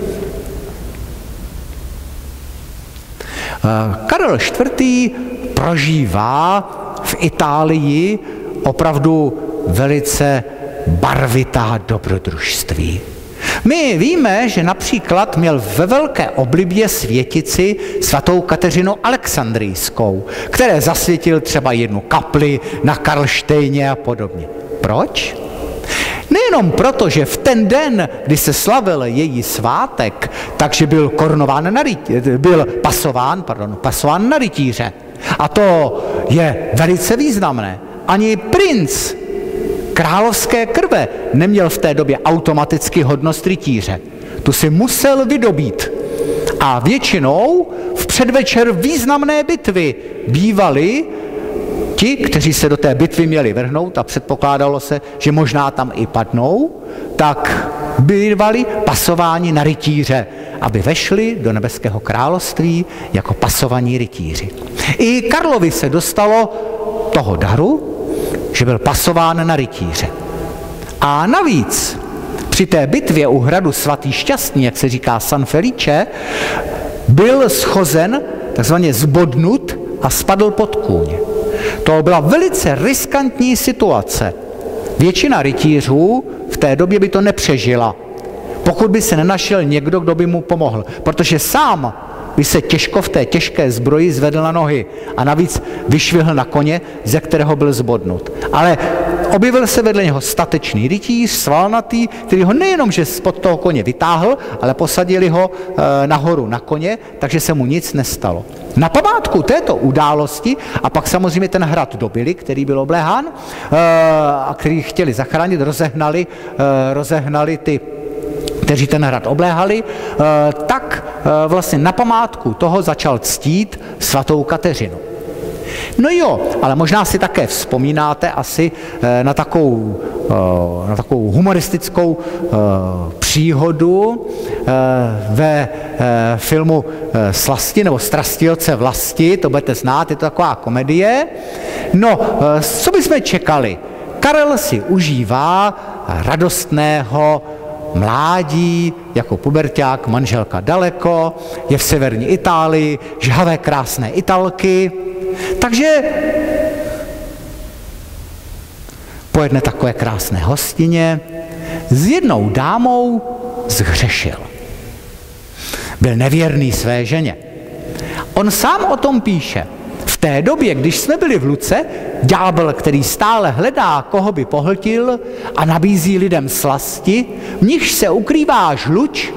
Karel čtvrtý. prožívá v Itálii opravdu velice barvitá dobrodružství. My víme, že například měl ve velké oblibě světici svatou Kateřinu Alexandrijskou, které zasvětil třeba jednu kapli na Karlštejně a podobně. Proč? Nejenom proto, že v ten den, kdy se slavil její svátek, takže byl korunován na rytíře, byl pasován, pardon, pasován na rytíře. A to je velice významné. Ani princ královské krve neměl v té době automaticky hodnost rytíře. Tu si musel vydobít. A většinou v předvečer významné bitvy bývali ti, kteří se do té bitvy měli vrhnout a předpokládalo se, že možná tam i padnou, tak bývali pasováni na rytíře, aby vešli do nebeského království jako pasovaní rytíři. I Karlovi se dostalo toho daru, že byl pasován na rytíře. A navíc při té bitvě u hradu svatý Šťastný, jak se říká San Felice, byl schozen, takzvaně zbodnut a spadl pod kůň. To byla velice riskantní situace. Většina rytířů v té době by to nepřežila, pokud by se nenašel někdo, kdo by mu pomohl, protože sám by se těžko v té těžké zbroji zvedl na nohy a navíc vyšvihl na koně, ze kterého byl zbodnut. Ale objevil se vedle něho statečný rytíř, svalnatý, který ho nejenom, že spod toho koně vytáhl, ale posadili ho e, nahoru na koně, takže se mu nic nestalo. Na památku této události, a pak samozřejmě ten hrad dobili, který byl obléhán, e, a který chtěli zachránit, rozehnali, e, rozehnali ty, kteří ten hrad obléhali, e, tak e, vlastně na památku toho začal ctít svatou Kateřinu. No jo, ale možná si také vzpomínáte asi na takovou, na takovou humoristickou příhodu ve filmu Slasti nebo Strastilce vlasti, to budete znát, je to taková komedie. No, co bychom čekali? Karel si užívá radostného mládí, jako puberťák, manželka daleko, je v severní Itálii, žhavé krásné Italky. Takže po jedné takové krásné hostině s jednou dámou zhřešil. Byl nevěrný své ženě. On sám o tom píše. V té době, když jsme byli v Luce, ďábel, který stále hledá, koho by pohltil a nabízí lidem slasti, v nichž se ukrývá žluč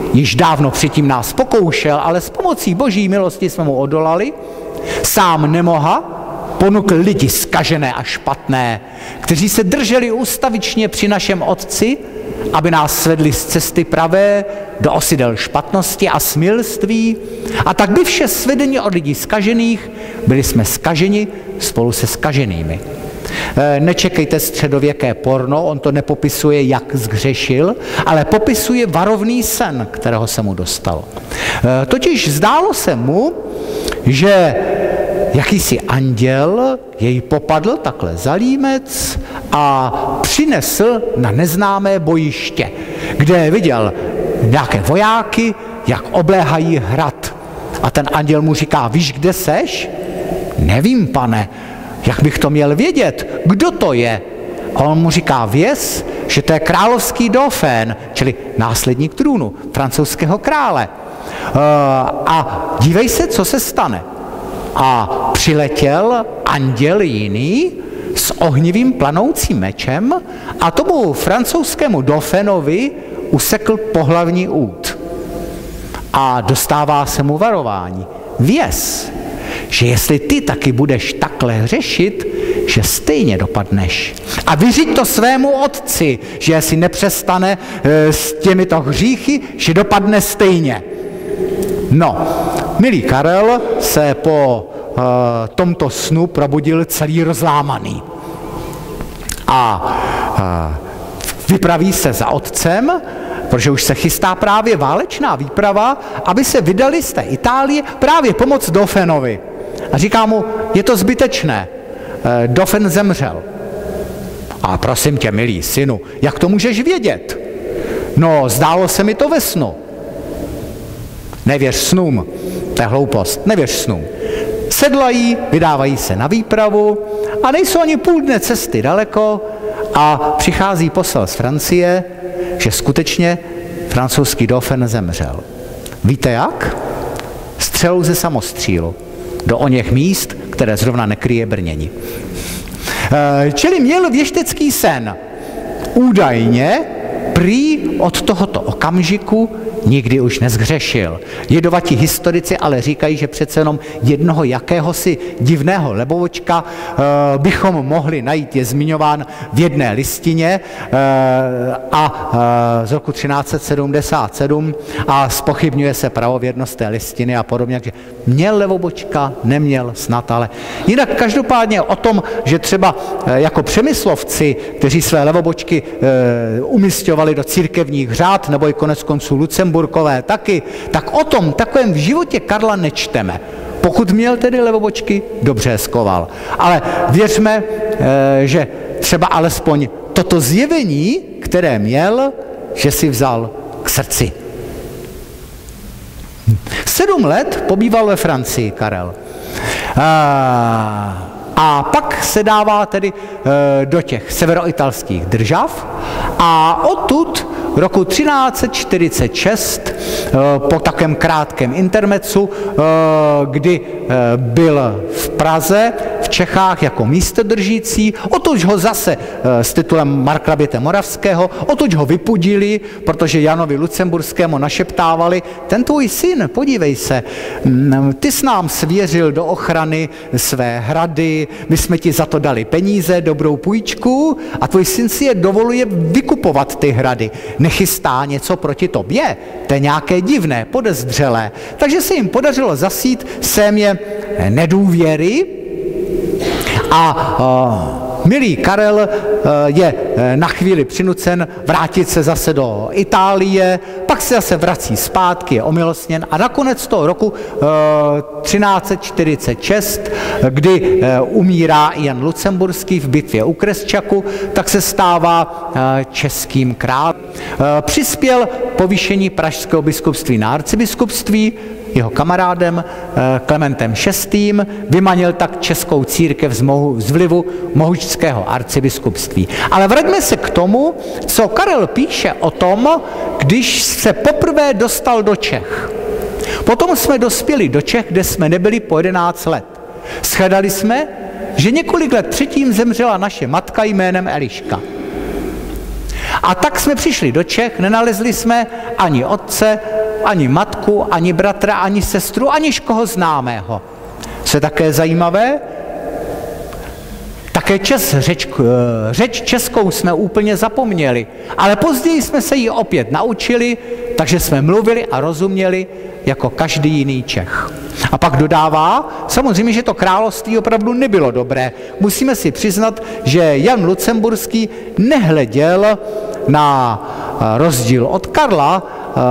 již dávno předtím nás pokoušel, ale s pomocí boží milosti jsme mu odolali, sám nemoha ponukl lidi zkažené a špatné, kteří se drželi ustavičně při našem Otci, aby nás svedli z cesty pravé do osidel špatnosti a smilství. A tak by vše svedení od lidí zkažených, byli jsme zkaženi spolu se zkaženými. Nečekejte středověké porno, on to nepopisuje, jak zhřešil, ale popisuje varovný sen, kterého se mu dostalo. Totiž zdálo se mu, že jakýsi anděl jej popadl takhle za límec a přinesl na neznámé bojiště, kde viděl nějaké vojáky, jak obléhají hrad. A ten anděl mu říká, víš, kde seš? Nevím, pane. Jak bych to měl vědět? Kdo to je? A on mu říká, věz, že to je královský dauphin, čili následník trůnu francouzského krále. A dívej se, co se stane. A přiletěl anděl jiný s ohnivým planoucím mečem a tomu francouzskému dauphinovi usekl pohlavní út. A dostává se mu varování. Věz, že jestli ty taky budeš takhle hřešit, že stejně dopadneš. A vyřiď to svému otci, že jestli nepřestane e, s těmito hříchy, že dopadne stejně. No, milý Karel se po e, tomto snu probudil celý rozlámaný. A e, vypraví se za otcem, protože už se chystá právě válečná výprava, aby se vydali z té Itálie právě pomoct Dauphinovi. A říká mu, je to zbytečné, e, Dauphin zemřel. A prosím tě, milý synu, jak to můžeš vědět? No, zdálo se mi to ve snu. Nevěř snům, to je hloupost, nevěř snům. Sedlají, vydávají se na výpravu a nejsou ani půl dne cesty daleko a přichází posel z Francie, že skutečně francouzský dauphin zemřel. Víte jak? Střelou ze samostřílu do oněch míst, které zrovna nekryje brnění. E, čili měl věštecký sen. Údajně prý od tohoto okamžiku nikdy už nezhřešil. Jedovatí historici ale říkají, že přece jenom jednoho jakéhosi divného lebovočka e, bychom mohli najít, je zmiňován v jedné listině e, a e, z roku třináct set sedmdesát sedm a zpochybňuje se pravověrnost té listiny a podobně, že měl lebovočka, neměl snad, ale jinak každopádně o tom, že třeba e, jako přemyslovci, kteří své levobočky e, umisťovali do církevních řád, nebo i konec konců Lucemburkové taky, tak o tom takovém v životě Karla nečteme. Pokud měl tedy levobočky, dobře je skoval. Ale věřme, že třeba alespoň toto zjevení, které měl, že si vzal k srdci. Sedm let pobýval ve Francii Karel. A A pak se dává tedy e, do těch severoitalských držav a odtud roku třináct set čtyřicet šest e, po takovém krátkém intermecu, e, kdy e, byl v Praze, v Čechách jako místodržící, otuž ho zase e, s titulem markraběte Moravského, otuž ho vypudili, protože Janovi Lucemburskému našeptávali, ten tvůj syn, podívej se, ty jsi nám svěřil do ochrany své hrady, my jsme ti za to dali peníze, dobrou půjčku a tvůj syn si je dovoluje vykupovat ty hrady. Nechystá něco proti tobě? To je nějaké divné, podezřelé. Takže se jim podařilo zasít sémě nedůvěry a uh, milý Karel uh, je uh, na chvíli přinucen vrátit se zase do Itálie, pak se zase vrací zpátky, je omilostněn a nakonec toho roku uh, třináct set čtyřicet šest, kdy uh, umírá Jan Lucemburský v bitvě u Kresčaku, tak se stává uh, českým králem. Uh, přispěl povýšení pražského biskupství na arcibiskupství, jeho kamarádem Klementem šestým, vymanil tak českou církev z, mohu, z vlivu mohučského arcibiskupství. Ale vraťme se k tomu, co Karel píše o tom, když se poprvé dostal do Čech. Potom jsme dospěli do Čech, kde jsme nebyli po jedenáct let. Shledali jsme, že několik let předtím zemřela naše matka jménem Eliška. A tak jsme přišli do Čech, nenalezli jsme ani otce, ani matku, ani bratra, ani sestru, aniž koho známého. Co je také zajímavé, také čes, řeč, řeč českou jsme úplně zapomněli, ale později jsme se ji opět naučili, takže jsme mluvili a rozuměli jako každý jiný Čech. A pak dodává, samozřejmě, že to království opravdu nebylo dobré. Musíme si přiznat, že Jan Lucemburský nehleděl na rozdíl od Karla,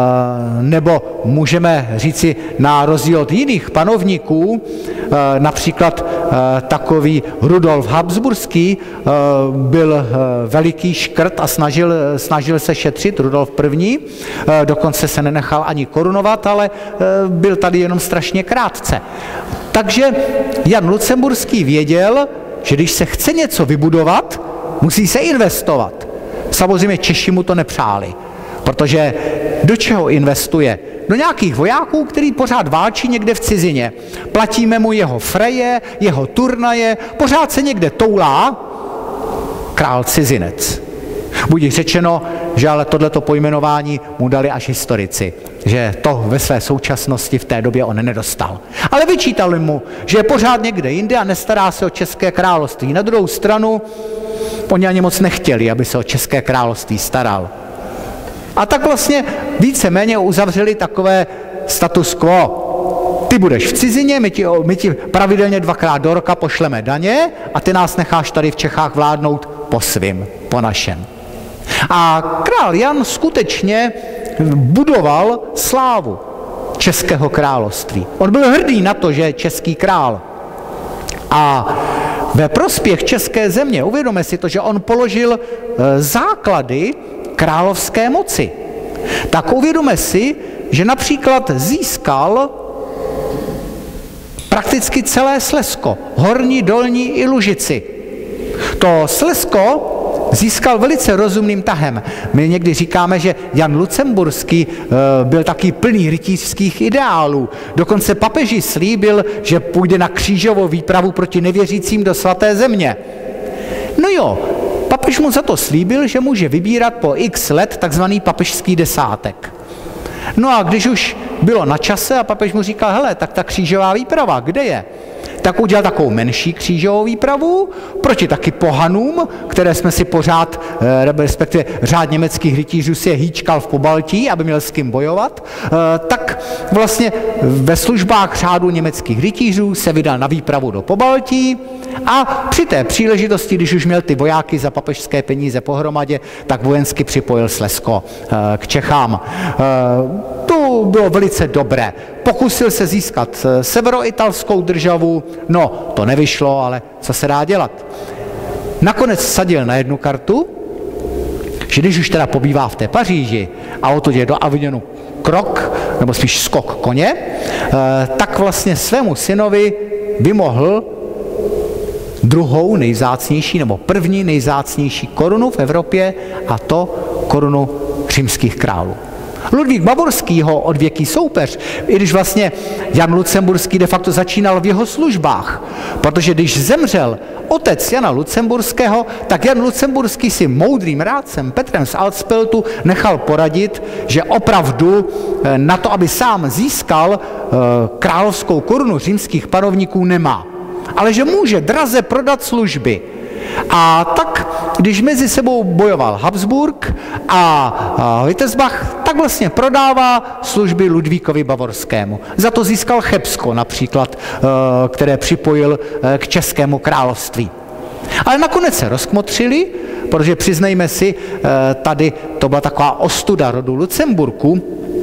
nebo můžeme říci na rozdíl od jiných panovníků, například takový Rudolf Habsburský byl veliký škrt a snažil, snažil se šetřit, Rudolf první, dokonce se nenechal ani korunovat, ale byl tady jenom strašně krátce. Takže Jan Lucemburský věděl, že když se chce něco vybudovat, musí se investovat. Samozřejmě Češi mu to nepřáli, protože do čeho investuje? Do nějakých vojáků, který pořád válčí někde v cizině. Platíme mu jeho freje, jeho turnaje, pořád se někde toulá, král cizinec. Buď řečeno, že ale tohleto pojmenování mu dali až historici, že to ve své současnosti v té době on nedostal. Ale vyčítali mu, že je pořád někde jinde a nestará se o České království. Na druhou stranu, oni ani moc nechtěli, aby se o České království staral. A tak vlastně víceméně uzavřeli takové status quo. Ty budeš v cizině, my ti, my ti pravidelně dvakrát do roka pošleme daně a ty nás necháš tady v Čechách vládnout po svým, po našem. A král Jan skutečně budoval slávu Českého království. On byl hrdý na to, že je český král. A ve prospěch české země, uvědomme si to, že on položil základy královské moci. Tak uvědomme si, že například získal prakticky celé Slezsko, Horní, Dolní i Lužici. To Slezsko získal velice rozumným tahem. My někdy říkáme, že Jan Lucemburský byl taky plný rytířských ideálů. Dokonce papeži slíbil, že půjde na křížovou výpravu proti nevěřícím do svaté země. No jo, papež mu za to slíbil, že může vybírat po x let takzvaný papežský desátek. No a když už bylo na čase a papež mu říkal, hele, tak ta křížová výprava, kde je? Tak udělal takovou menší křížovou výpravu proti taky pohanům, které jsme si pořád, respektive řád německých rytířů si je hýčkal v Pobaltí, aby měl s kým bojovat, tak vlastně ve službách řádu německých rytířů se vydal na výpravu do Pobaltí a při té příležitosti, když už měl ty vojáky za papežské peníze pohromadě, tak vojensky připojil Slezsko k Čechám. To bylo velice dobré. Pokusil se získat severoitalskou državu, no to nevyšlo, ale co se dá dělat. Nakonec sadil na jednu kartu, že když už teda pobývá v té Paříži a odtud je do Avignonu krok, nebo spíš skok koně, tak vlastně svému synovi vymohl druhou nejvzácnější nebo první nejvzácnější korunu v Evropě, a to korunu římských králů. Ludvík Bavorský, jeho odvěký soupeř, i když vlastně Jan Lucemburský de facto začínal v jeho službách, protože když zemřel otec Jana Lucemburského, tak Jan Lucemburský si moudrým rádcem Petrem z Altspeltu nechal poradit, že opravdu na to, aby sám získal královskou korunu římských panovníků, nemá, ale že může draze prodat služby. A tak, když mezi sebou bojoval Habsburg a Wittelsbach, tak vlastně prodává služby Ludvíkovi Bavorskému. Za to získal Chebsko například, které připojil k Českému království. Ale nakonec se rozkmotřili, protože přiznejme si, tady to byla taková ostuda rodu Lucemburků.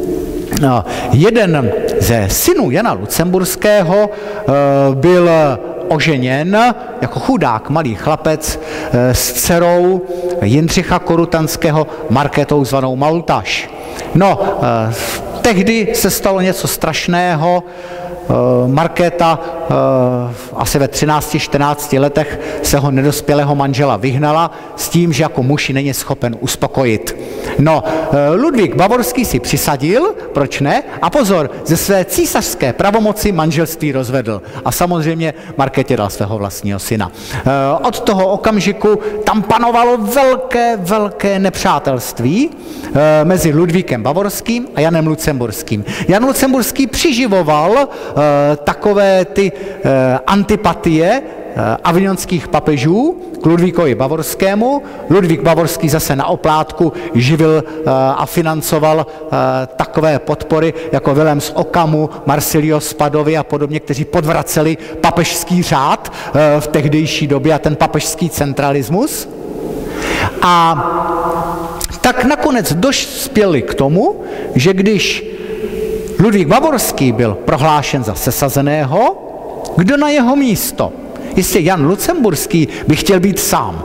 Jeden ze synů Jana Lucemburského byl oženěn jako chudák malý chlapec s dcerou Jindřicha Korutanského, Markétou zvanou Maltaš. No, tehdy se stalo něco strašného Markéta asi ve třinácti čtrnácti letech se ho nedospělého manžela vyhnala s tím, že jako muž není schopen uspokojit. No, Ludvík Bavorský si přisadil, proč ne? A pozor, ze své císařské pravomoci manželství rozvedl. A samozřejmě Markétě dal svého vlastního syna. Od toho okamžiku tam panovalo velké, velké nepřátelství mezi Ludvíkem Bavorským a Janem Lucemburským. Jan Lucemburský přiživoval takové ty antipatie avignonských papežů k Ludvíkovi Bavorskému. Ludvík Bavorský zase na oplátku živil a financoval takové podpory jako Vilém z Okamu, Marsilio z Padovy a podobně, kteří podvraceli papežský řád v tehdejší době a ten papežský centralismus. A tak nakonec dospěli k tomu, že když Ludvík Bavorský byl prohlášen za sesazeného, kdo na jeho místo? Jistě Jan Lucemburský by chtěl být sám,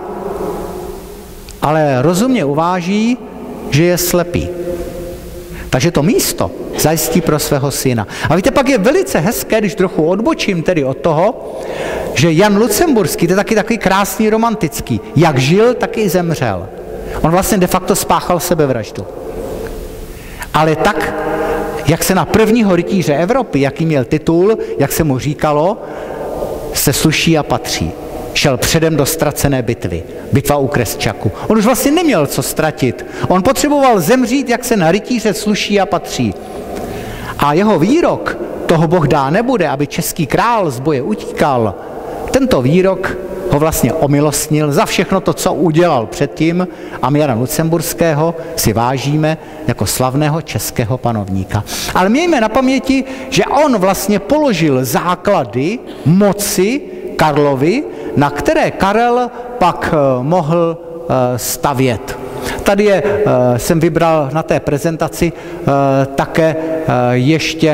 ale rozumně uváží, že je slepý. Takže to místo zajistí pro svého syna. A víte, pak je velice hezké, když trochu odbočím tedy od toho, že Jan Lucemburský, to je taky takový krásný romantický. Jak žil, tak i zemřel. On vlastně de facto spáchal sebevraždu. Ale tak, jak se na prvního rytíře Evropy, jaký měl titul, jak se mu říkalo, se sluší a patří. Šel předem do ztracené bitvy. Bitva u Kresťaku. On už vlastně neměl co ztratit. On potřeboval zemřít, jak se na rytíře sluší a patří. A jeho výrok, toho Boh dá nebude, aby český král z boje utíkal, tento výrok ho vlastně omilostnil za všechno to, co udělal předtím, a my Jana Lucemburského si vážíme jako slavného českého panovníka. Ale mějme na paměti, že on vlastně položil základy moci Karlovi, na které Karel pak mohl stavět. Tady je, jsem vybral na té prezentaci také ještě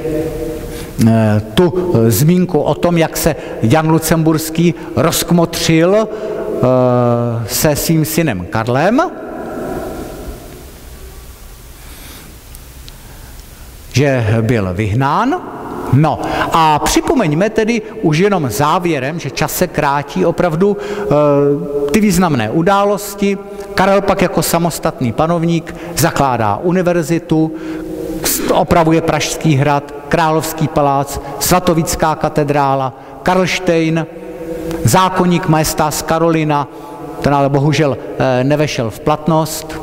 tu zmínku o tom, jak se Jan Lucemburský rozkmotřil se svým synem Karlem, že byl vyhnán. No a připomeňme tedy už jenom závěrem, že čas se krátí, opravdu ty významné události. Karel pak jako samostatný panovník zakládá univerzitu, opravuje Pražský hrad, Královský palác, Svatovická katedrála, Karlštejn, zákoník Majestas Karolina, ten ale bohužel nevešel v platnost,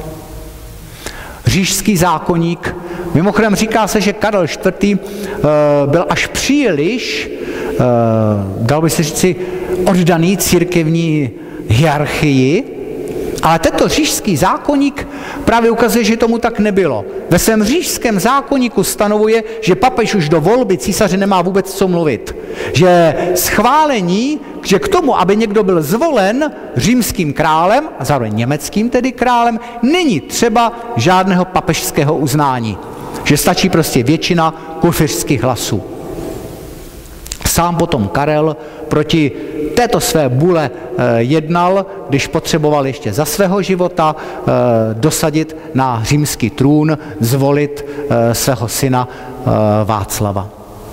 Říšský zákoník. Mimochodem říká se, že Karel čtvrtý byl až příliš, dalo by se říci, oddaný církevní hierarchii, ale tento říšský zákoník právě ukazuje, že tomu tak nebylo. Ve svém říšském zákoníku stanovuje, že papež už do volby císaře nemá vůbec co mluvit. Že schválení, že k tomu, aby někdo byl zvolen římským králem, a zároveň německým tedy králem, není třeba žádného papežského uznání. Že stačí prostě většina kurfiřtských hlasů. Sám potom Karel proti této své bule jednal, když potřeboval ještě za svého života dosadit na římský trůn, zvolit svého syna Václava.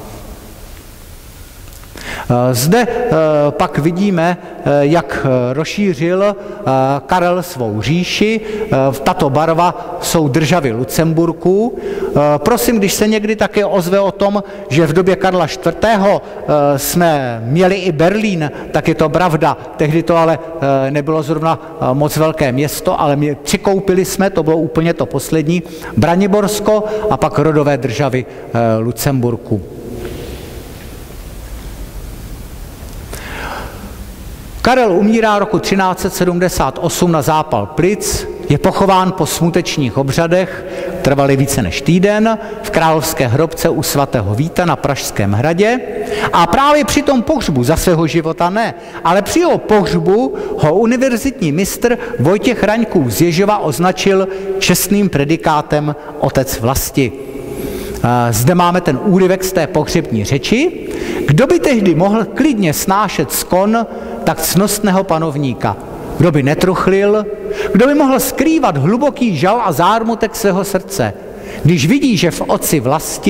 Zde pak vidíme, jak rozšířil Karel svou říši. Tato barva jsou državy Lucemburků. Prosím, když se někdy také ozve o tom, že v době Karla čtvrtého jsme měli i Berlín, tak je to pravda. Tehdy to ale nebylo zrovna moc velké město, ale my přikoupili jsme, to bylo úplně to poslední, Braniborsko a pak rodové državy Lucemburků. Karel umírá roku třináct set sedmdesát osm na zápal plic, je pochován po smutečních obřadech, trvaly více než týden, v královské hrobce u svatého Víta na Pražském hradě, a právě při tom pohřbu, za svého života ne, ale při jeho pohřbu ho univerzitní mistr Vojtěch Raňkův z Ježova označil čestným predikátem otec vlasti. Zde máme ten úryvek z té pohřební řeči. Kdo by tehdy mohl klidně snášet skon tak cnostného panovníka? Kdo by netruchlil? Kdo by mohl skrývat hluboký žal a zármutek svého srdce, když vidí, že v otci vlasti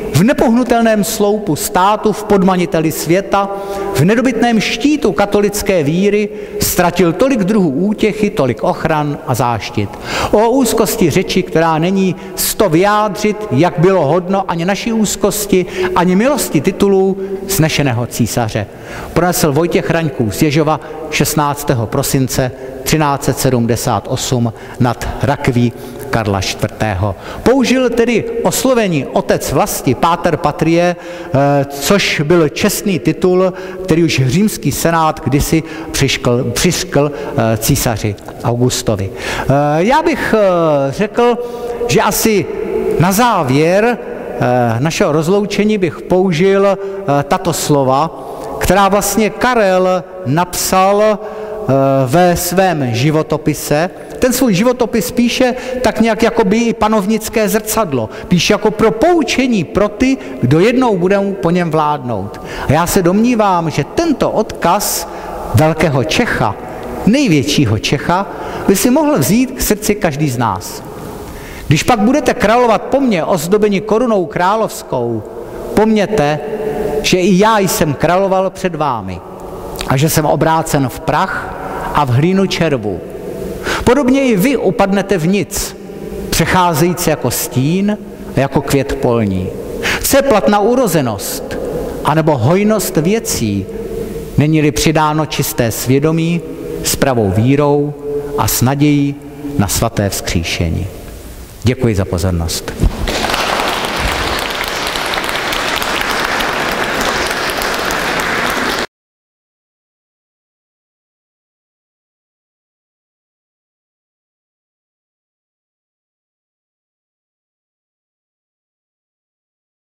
v nepohnutelném sloupu státu, v podmaniteli světa, v nedobytném štítu katolické víry ztratil tolik druhů útěchy, tolik ochran a záštit. O úzkosti řeči, která není sto vyjádřit, jak bylo hodno ani naší úzkosti, ani milosti titulů snešeného císaře, pronesl Vojtěch Hraňků z Ježova šestnáctého prosince třináct set sedmdesát osm nad rakví Karla čtvrtého. Použil tedy oslovení otec vlasti, Pater Patrie, což byl čestný titul, který už římský senát kdysi přiškl, přiškl císaři Augustovi. Já bych řekl, že asi na závěr našeho rozloučení bych použil tato slova, která vlastně Karel napsal ve svém životopise. Ten svůj životopis píše tak nějak jako by i panovnické zrcadlo. Píše jako pro poučení pro ty, kdo jednou budou po něm vládnout. A já se domnívám, že tento odkaz velkého Čecha, největšího Čecha, by si mohl vzít k srdci každý z nás. Když pak budete královat po mně ozdobeni korunou královskou, pomněte, že i já jsem královal před vámi a že jsem obrácen v prach a v hlínu červu. Podobně i vy upadnete v nic, přecházející jako stín a jako květ polní. Co je platná urozenost, anebo hojnost věcí, není-li přidáno čisté svědomí s pravou vírou a s nadějí na svaté vzkříšení. Děkuji za pozornost.